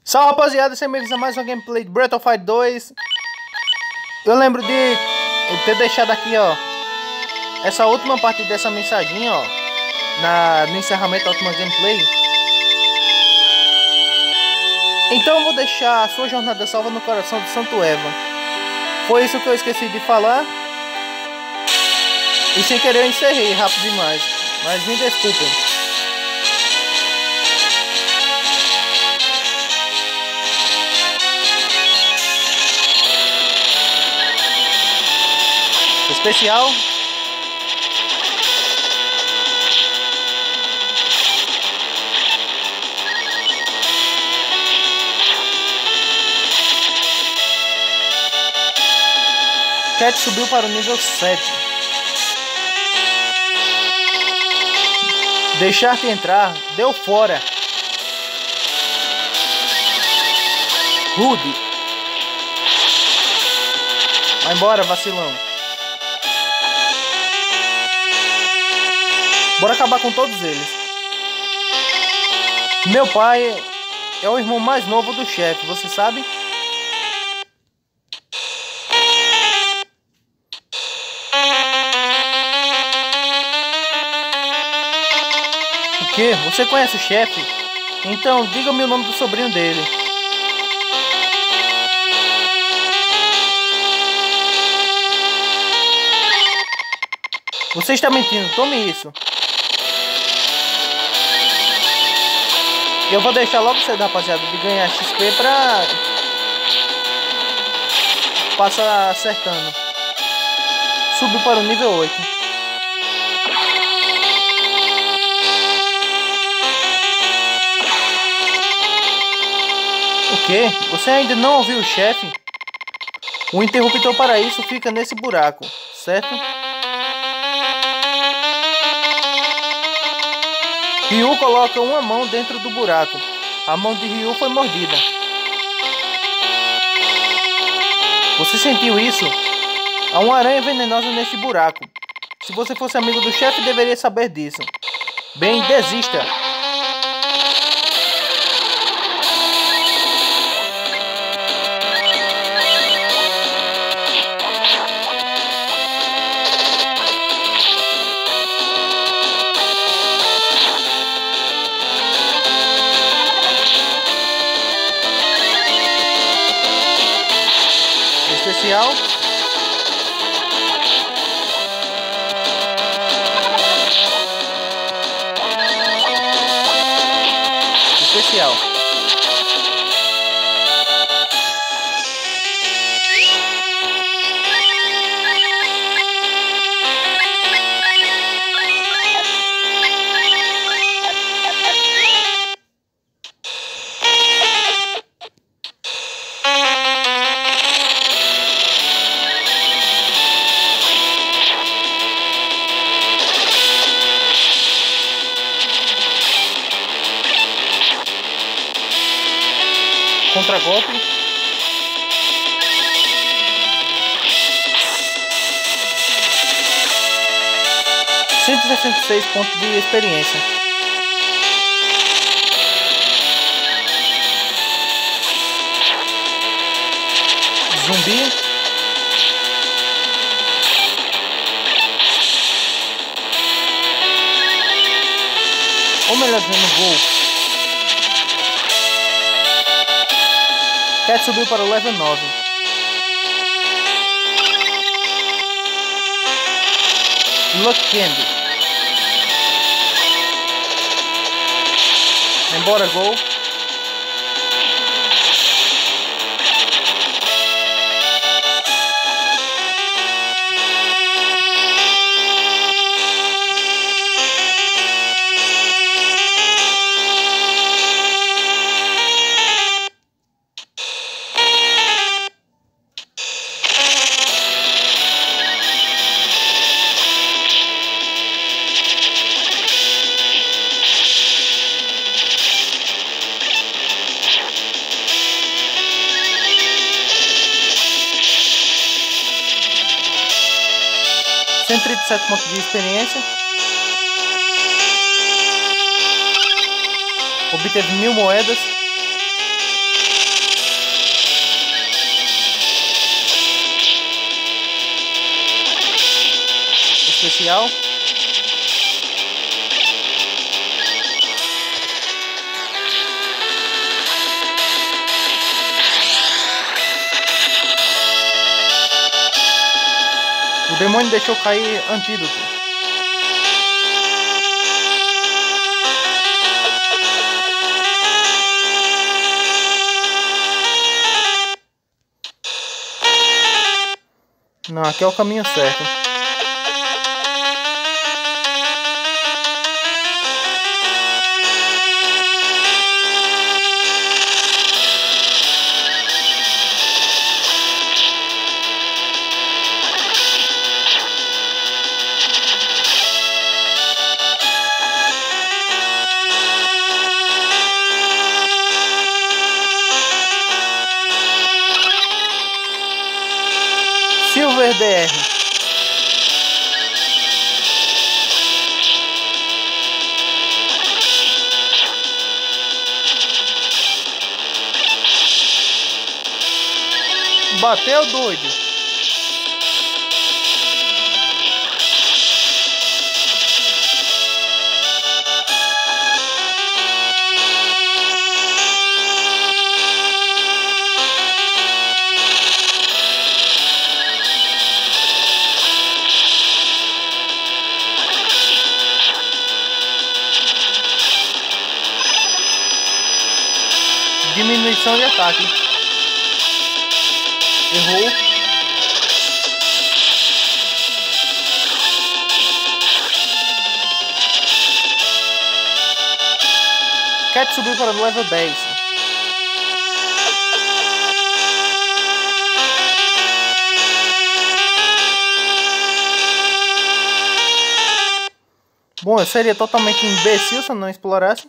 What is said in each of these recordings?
Salve rapaziada, sejam bem-vindos a mais um gameplay de Breath of Fire 2. Eu lembro de ter deixado aqui, ó, essa última parte dessa mensagem, ó, no encerramento da última gameplay. Então eu vou deixar a sua jornada salva no coração de Santo Eva. Foi isso que eu esqueci de falar. E sem querer eu encerrei rápido demais, mas me desculpem. Especial. Cat subiu para o nível 7. Deixar-te entrar, deu fora. Rude. Vai embora, vacilão. Bora acabar com todos eles. Meu pai é o irmão mais novo do chefe, você sabe? O quê? Você conhece o chefe? Então diga-me o nome do sobrinho dele. Você está mentindo, tome isso. Eu vou deixar logo cedo, rapaziada, de ganhar XP pra passar acertando. Subiu para o nível 8. O quê? Você ainda não ouviu o chefe? O interruptor para isso fica nesse buraco, certo? Ryu coloca uma mão dentro do buraco. A mão de Ryu foi mordida. Você sentiu isso? Há uma aranha venenosa neste buraco. Se você fosse amigo do chefe, deveria saber disso. Bem, desista. Especial. Especial. Contra-golpe. R$166 pontos de experiência. Zumbi. Ou melhor dizendo, voo. Cat subiu para o level 9. Luck Candy. Embora Go. R$137 pontos de experiência. Obteve 1000 moedas. especial. O demônio deixou cair antídoto. Não, aqui é o caminho certo. Silver DR. Bateu, doido. Diminuição de ataque. Errou. Cat subiu para o level 10. Bom, eu seria totalmente imbecil se eu não explorasse.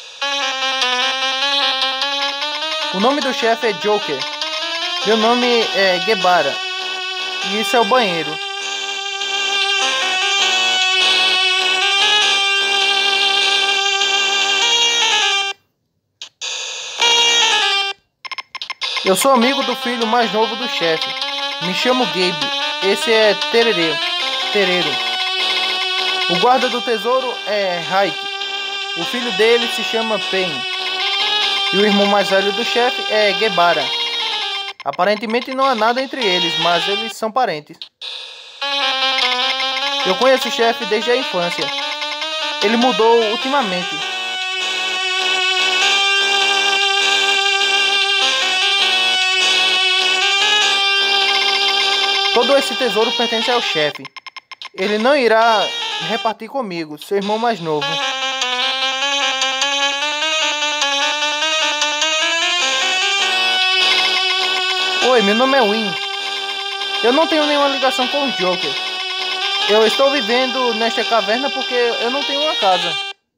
O nome do chefe é Joker. Meu nome é Gebara. E isso é o banheiro. Eu sou amigo do filho mais novo do chefe. Me chamo Gabe. Esse é Tereiro. O guarda do tesouro é Raik. O filho dele se chama Pen. E o irmão mais velho do chefe é Gebara. Aparentemente não há nada entre eles, mas eles são parentes. Eu conheço o chefe desde a infância. Ele mudou ultimamente. Todo esse tesouro pertence ao chefe. Ele não irá repartir comigo, seu irmão mais novo. Oi, meu nome é Win. Eu não tenho nenhuma ligação com o Joker. Eu estou vivendo nesta caverna porque eu não tenho uma casa.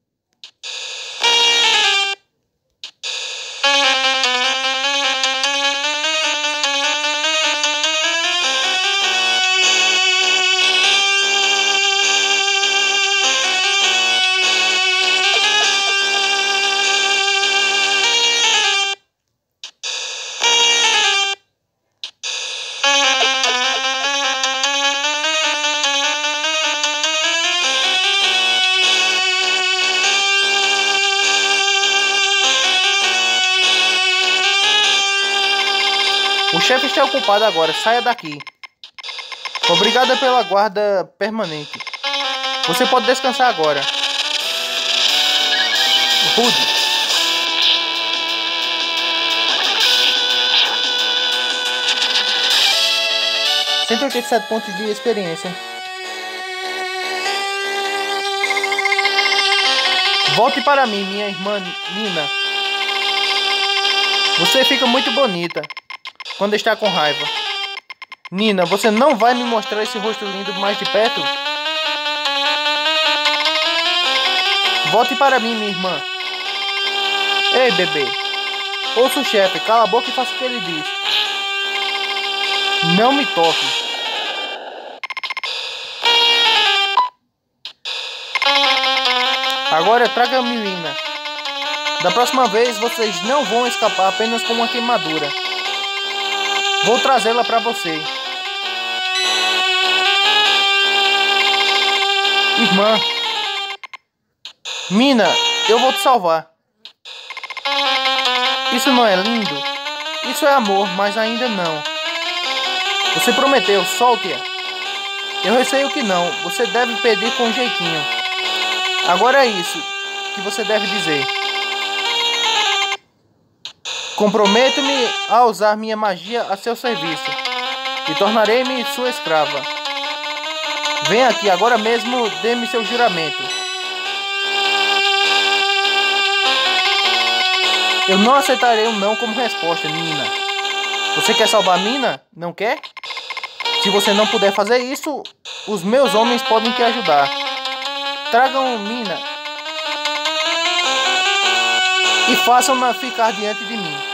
O chefe está ocupado agora, saia daqui. Obrigada pela guarda permanente. Você pode descansar agora. Rude. R$187 pontos de experiência. Volte para mim, minha irmã Nina. Você fica muito bonita quando está com raiva. Nina, você não vai me mostrar esse rosto lindo mais de perto? Volte para mim, minha irmã. Ei, bebê. Ouça o chefe, cala a boca e faça o que ele diz. Não me toque. Agora traga a menina. Da próxima vez vocês não vão escapar apenas com uma queimadura. Vou trazê-la para você. Irmã. Mina, eu vou te salvar. Isso não é lindo? Isso é amor, mas ainda não. Você prometeu, solte-a. Eu receio que não. Você deve pedir com jeitinho. Agora é isso que você deve dizer. Comprometo-me a usar minha magia a seu serviço e tornarei-me sua escrava. Venha aqui agora mesmo, dê-me seu juramento. Eu não aceitarei um não como resposta, Nina. Você quer salvar Mina? Não quer? Se você não puder fazer isso, os meus homens podem te ajudar. Tragam Mina e façam-na ficar diante de mim.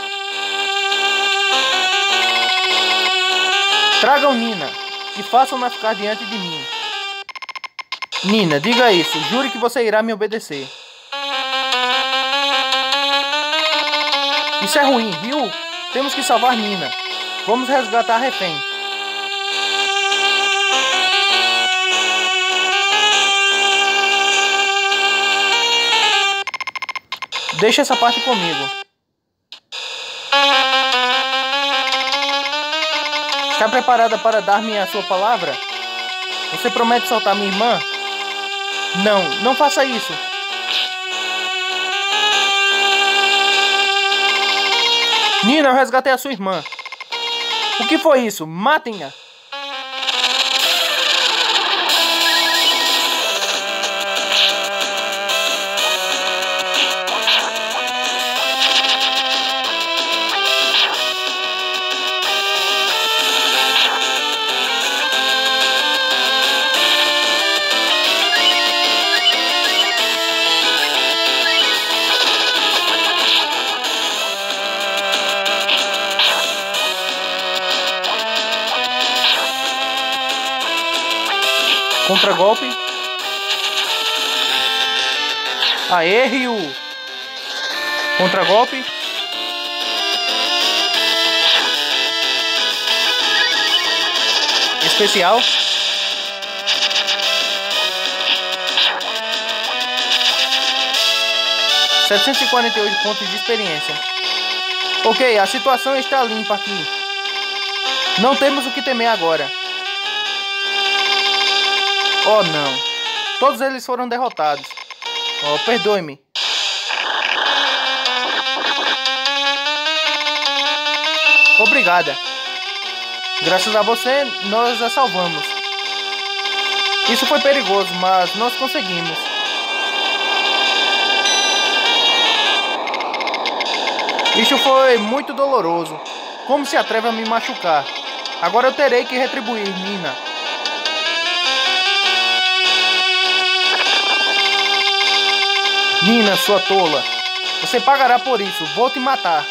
Tragam Nina e façam-na ficar diante de mim. Nina, diga isso. Jure que você irá me obedecer. Isso é ruim, viu? Temos que salvar Nina. Vamos resgatar a refém. Deixa essa parte comigo. Está preparada para dar-me a sua palavra? Você promete soltar minha irmã? Não, não faça isso. Nina, eu resgatei a sua irmã. O que foi isso? Matem-a. Contra-golpe. Aê, Ryu. Contra-golpe. Especial. $748 pontos de experiência. Ok, a situação está limpa aqui. Não temos o que temer agora. Oh não, todos eles foram derrotados. Oh, perdoe-me. Obrigada. Graças a você, nós a salvamos. Isso foi perigoso, mas nós conseguimos. Isso foi muito doloroso. Como se atreve a me machucar? Agora eu terei que retribuir, Nina. Nina, sua tola. Você pagará por isso. Vou te matar.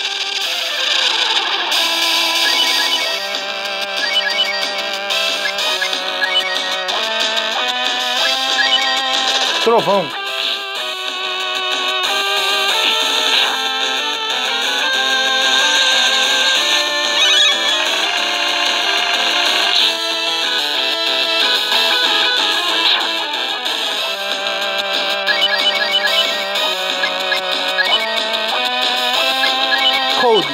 Trovão. Cold.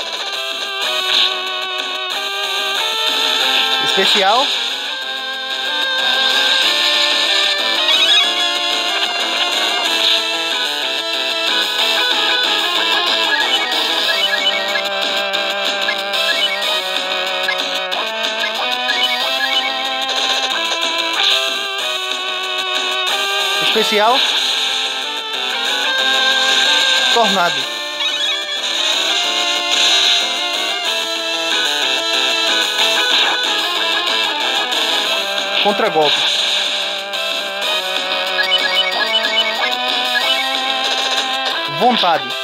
Especial. Especial. Tornado. Contra-golpe. Vontade.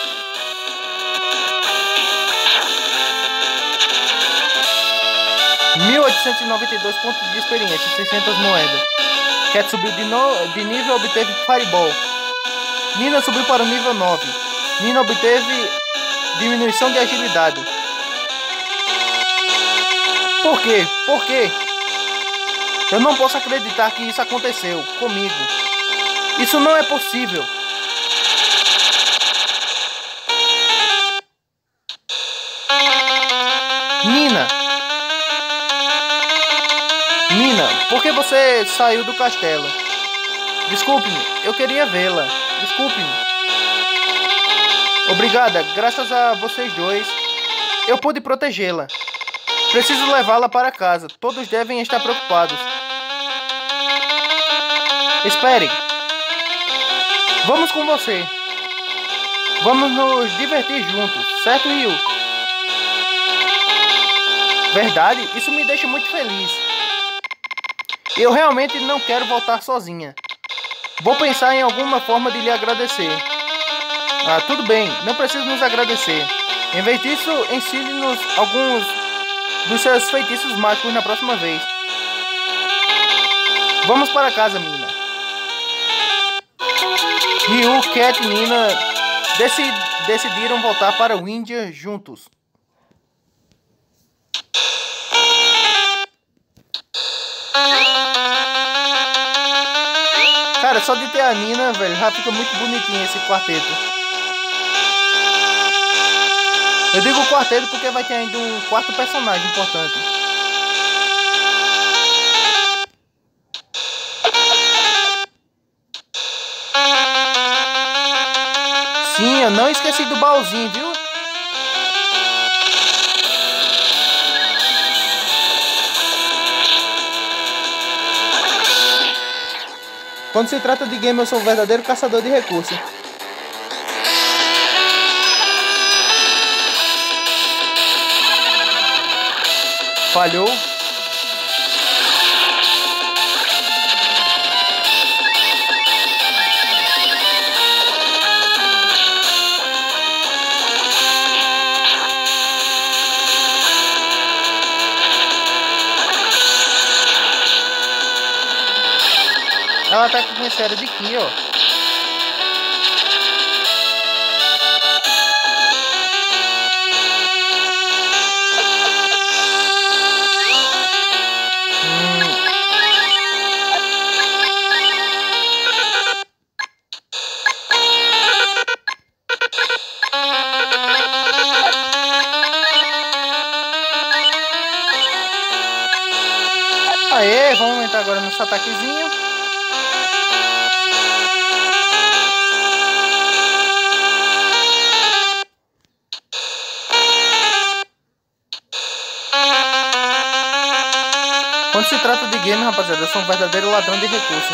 $1.892 pontos de experiência, 600 moedas. Cat subiu de nível, obteve Fireball. Nina subiu para o nível 9. Nina obteve diminuição de agilidade. Por quê? Por quê? Eu não posso acreditar que isso aconteceu comigo. Isso não é possível. Nina! Nina, por que você saiu do castelo? Desculpe-me, eu queria vê-la. Desculpe-me. Obrigada, graças a vocês dois, eu pude protegê-la. Preciso levá-la para casa. Todos devem estar preocupados. Espere. Vamos com você. Vamos nos divertir juntos, certo, Ryu? Verdade? Isso me deixa muito feliz. Eu realmente não quero voltar sozinha. Vou pensar em alguma forma de lhe agradecer. Ah, tudo bem, não precisa nos agradecer. Em vez disso, ensine-nos alguns dos seus feitiços mágicos na próxima vez. Vamos para casa, Nina. Ryu, Cat e Nina decidiram voltar para Windia juntos. Cara, só de ter a Nina, velho, já fica muito bonitinho esse quarteto. Eu digo quarteto porque vai ter ainda um quarto personagem importante. Sim, eu não esqueci do baúzinho, viu? Quando se trata de game, eu sou um verdadeiro caçador de recursos. Falhou. Ela tá com esse era de aqui, ó. Aê, vamos aumentar agora nosso ataquezinho. Quando se trata de game, rapaziada, eu sou um verdadeiro ladrão de recursos.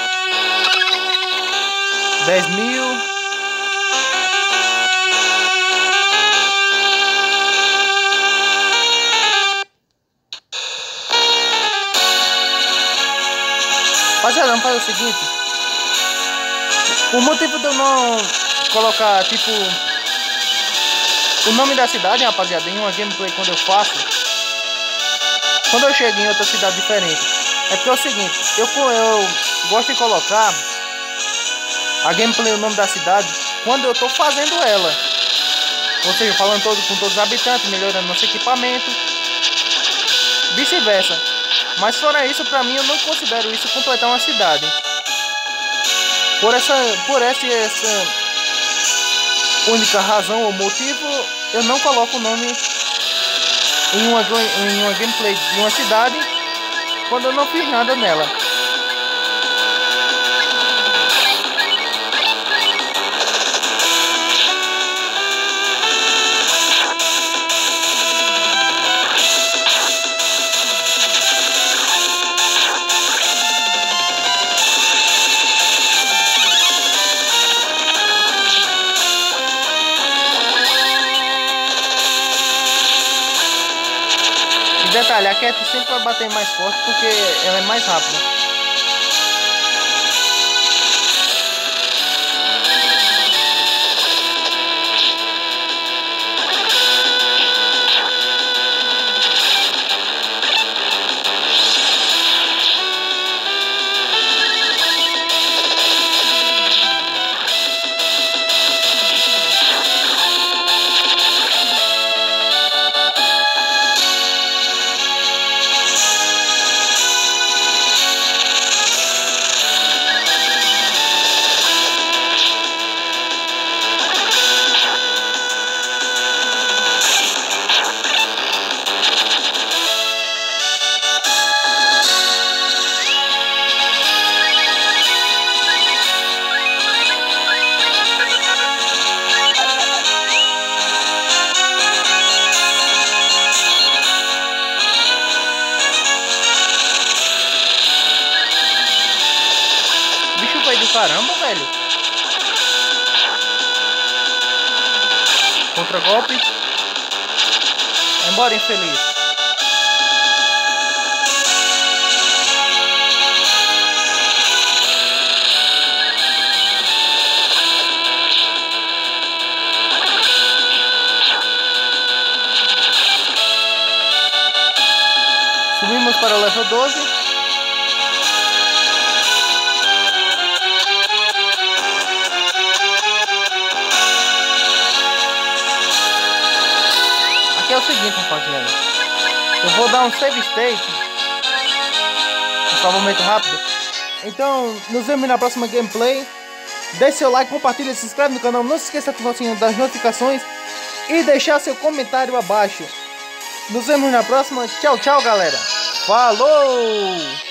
10.000. Rapaziada, vamos fazer o seguinte. O motivo de eu não colocar, tipo, o nome da cidade, rapaziada, em uma gameplay quando eu faço, quando eu chego em outra cidade diferente, é porque é o seguinte, eu gosto de colocar a gameplay, o nome da cidade, quando eu tô fazendo ela. Ou seja, falando com todos os habitantes, melhorando nosso equipamento, vice-versa. Mas fora isso, pra mim, eu não considero isso completar uma cidade. Por essa única razão ou motivo, eu não coloco o nome em uma gameplay de uma cidade quando eu não fiz nada nela. Detalhe, a Cat sempre vai bater mais forte porque ela é mais rápida. velho. Contra-golpe. Embora, infeliz. Subimos para o level 12. Aqui é o seguinte, rapaziada. Eu vou dar um save state. Um salvamento rápido. Então, nos vemos na próxima gameplay. Deixe seu like, compartilha, se inscreve no canal. Não se esqueça de ativar o sininho das notificações. E deixar seu comentário abaixo. Nos vemos na próxima. Tchau, tchau, galera. Falou!